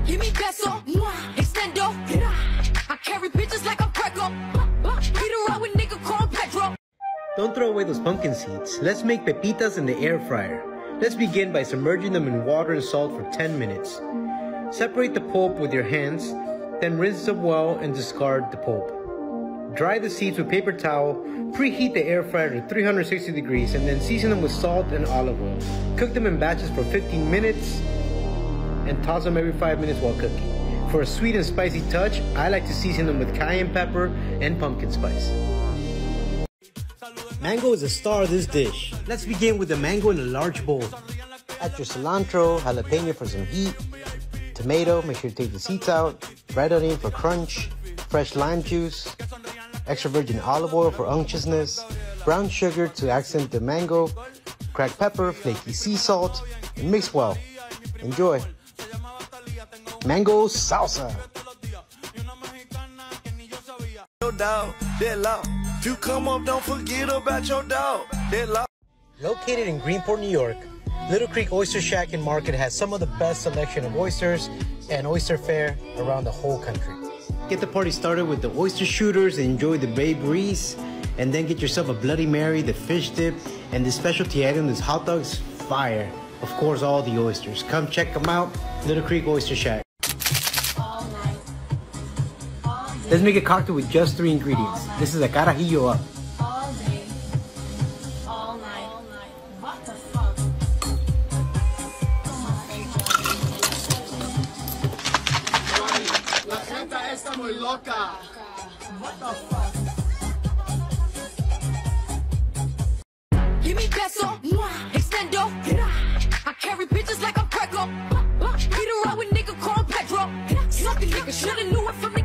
Give me peso, extendo. I carry bitches like I'm Greco. Beat around with nigga called Pedro. Don't throw away those pumpkin seeds. Let's make pepitas in the air fryer. Let's begin by submerging them in water and salt for 10 minutes. Separate the pulp with your hands, then rinse them well and discard the pulp. Dry the seeds with paper towel, preheat the air fryer to 360 degrees, and then season them with salt and olive oil. Cook them in batches for 15 minutes and toss them every 5 minutes while cooking. For a sweet and spicy touch, I like to season them with cayenne pepper and pumpkin spice. Mango is the star of this dish. Let's begin with the mango in a large bowl. Add your cilantro, jalapeno for some heat, tomato, make sure to take the seeds out, red onion for crunch, fresh lime juice, extra virgin olive oil for unctuousness, brown sugar to accent the mango, cracked pepper, flaky sea salt, and mix well. Enjoy. Mango salsa. You come up, don't forget about your dog. Located in Greenport, New York, Little Creek Oyster Shack and Market has some of the best selection of oysters and oyster fare around the whole country. Get the party started with the oyster shooters and enjoy the Bay Breeze, and then get yourself a Bloody Mary, the fish dip, and the specialty item, this hot dog's fire. Of course, all the oysters. Come check them out, Little Creek Oyster Shack. Let's make a cocktail with just 3 ingredients. This is a carajillo up. All day, all night, what the fuck? La gente está muy loca. What the fuck? Give me peso, extendo. I carry bitches like I'm Greco. Beat around with nigga called Pedro. Suck a nigga, shoulda knew it from